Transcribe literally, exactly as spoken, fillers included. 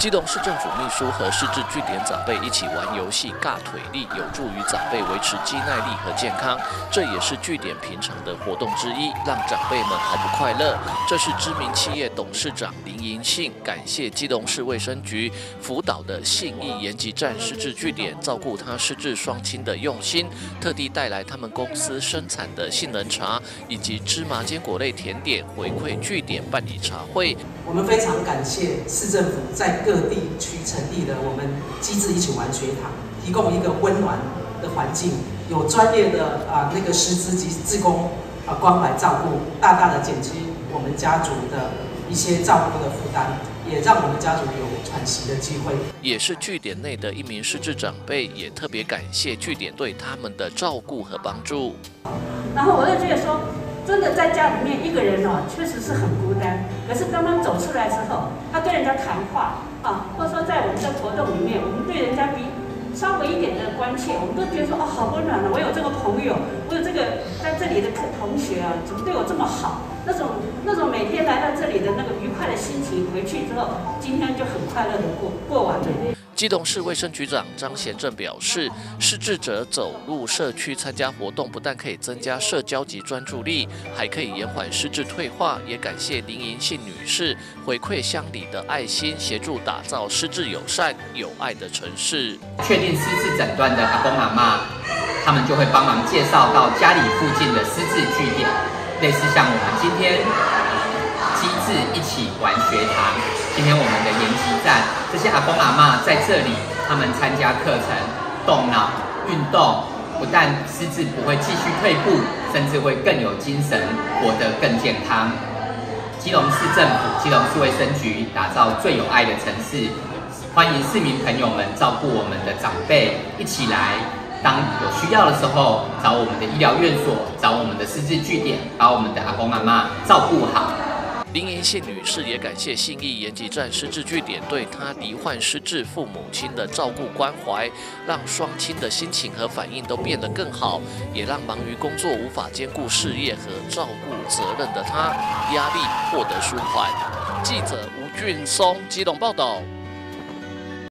基隆市政府秘书和失智据点长辈一起玩游戏尬腿力，有助于长辈维持肌耐力和健康。这也是据点平常的活动之一，让长辈们好不快乐。这是知名企业董事长林银信感谢基隆市卫生局辅导的信义延吉站失智据点照顾他失智双亲的用心，特地带来他们公司生产的杏仁茶以及芝麻坚果类甜点回馈据点办理茶会。 我们非常感谢市政府在各地区成立了我们机智一起玩学堂，提供一个温暖的环境，有专业的啊那个师资及志工啊关怀照顾，大大的减轻我们家族的一些照顾的负担，也让我们家族有喘息的机会。 也是据点内的一名失智长辈，也特别感谢据点对他们的照顾和帮助。 然后我就觉得说，真的在家里面一个人哦，确实是很孤单。可是当他走出来之后，他对人家谈话啊，或者说在我们的活动里面，我们对人家比稍微一点的关切，我们都觉得说哦，好温暖了。我有这个朋友，我有这个在这里的同学啊，怎么对我这么好？那种那种每天来到这里的那个愉快的心情，回去之后，今天就很快乐的过过完了。 基隆市卫生局长张贤正表示，失智者走入社区参加活动，不但可以增加社交及专注力，还可以延缓失智退化。也感谢林银信女士回馈乡里的爱心，协助打造失智友善、有爱的城市。 确定失智诊断的阿公阿嬷，他们就会帮忙介绍到家里附近的失智据点，类似像我们今天机智一起玩学堂。今天我们的延吉站，这些阿公阿嬷在这里，他们参加课程、动脑、运动，不但失智不会继续退步，甚至会更有精神，活得更健康。基隆市政府、基隆市卫生局打造最有爱的城市，欢迎市民朋友们照顾我们的长辈，一起来。当有需要的时候，找我们的医疗院所，找我们的失智据点，把我们的阿公阿嬷照顾好。 林银信女士也感谢信义延吉站失智据点对她罹患失智父母亲的照顾关怀，让双亲的心情和反应都变得更好，也让忙于工作无法兼顾事业和照顾责任的她，压力获得舒缓。记者吴俊松基隆报道。